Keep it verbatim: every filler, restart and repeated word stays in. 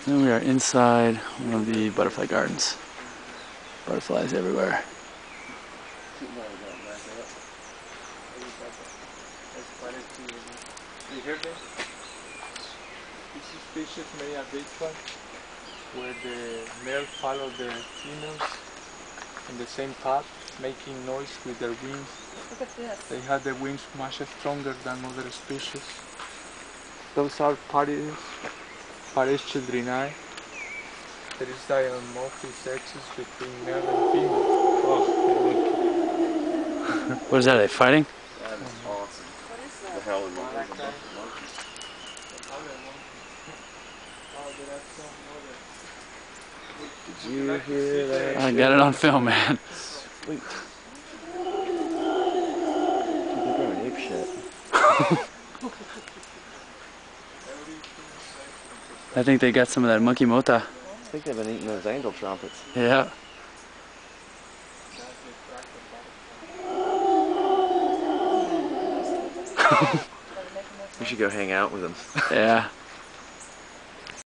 Then we are inside one of the butterfly gardens. Butterflies everywhere. You hear them? This species may a big one, where the male follow the females in the same path, making noise with their wings. Look at this. They have the wings much stronger than other species. Those are Paris, Paris childreni. There is dimorphic sexes between male and female. Oh, what is that? Are they fighting? That is awesome. What is that? The Howler monkey is a monkey. Did you hear that? I got it on film, man. Sweet. They're going ape shit. I think they got some of that monkey mota. I think they've been eating those angel trumpets. Yeah. We should go hang out with them. Yeah.